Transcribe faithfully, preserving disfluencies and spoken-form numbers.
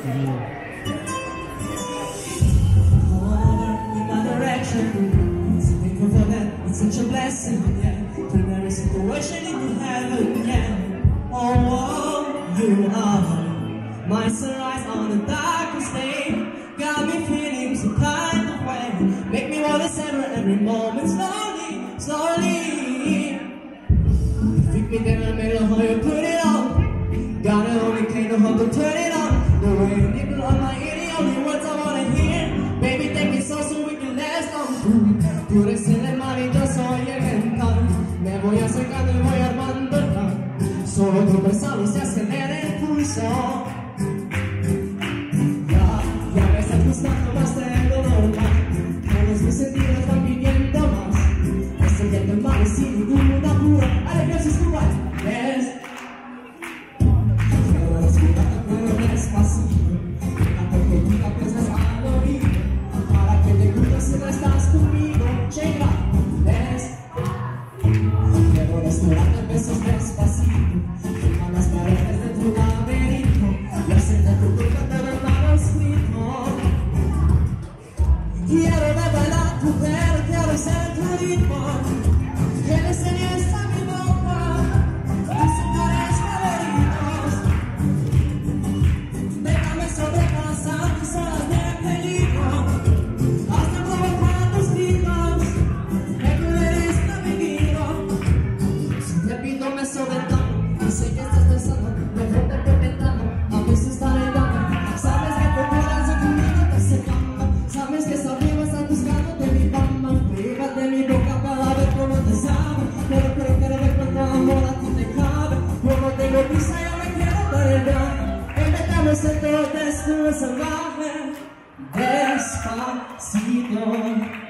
It's such a blessing, yeah. Turn every situation into heaven, yeah. Oh, oh, you are my sunrise on the darkest day. Got me feeling some kind of way. Make me wanna savor every moment slowly, slowly. You pick me down and make how you put it on. Gotta only kind of how to turn it on. The way you nibble on my ear, the only words I wanna hear. Baby, take it slow so we can last on through. Tú eres el mar y yo soy el ventar. Me voy acercando y voy armando el plan. Solo tu besado se acelera el pulso. Ya, ya me estás gustando más de lo normal. Todos mis sentidos van pidiendo más. Es el día del mar y sin ninguna pura. Alegría sin duda es. Quiero descuidarte pero despacito. La perspectiva piensas al oído. Para que te cuides si no estás conmigo. Llega, es. Quiero descuidarte besos despacito. Firma las paredes de tu laberinto. Y hacerte tu boca de verdad escrito. Quiero de bailar tu pelo, quiero ser tu ritmo. Quiero enseñar esta mi boca. Tus sectores favoritos. Déjame sobrepasar tus horas de peligro. Hasta provocar tus gritos. Me eres navigido. Si te pido me sobretano. Y sé que estás pensando, mejor te comentando. A veces estaré dando. Sabes que por cuidarse conmigo te secando. Sabes que esa arriba estás buscando de mi fama. Priva de mi boca para ver cómo te sabe. Pero pero quiero ver cuánto amor a ti te cabe. Yo no tengo prisa, yo me quiero perder. Inventamos el todo desnudo salvaje. Despacito.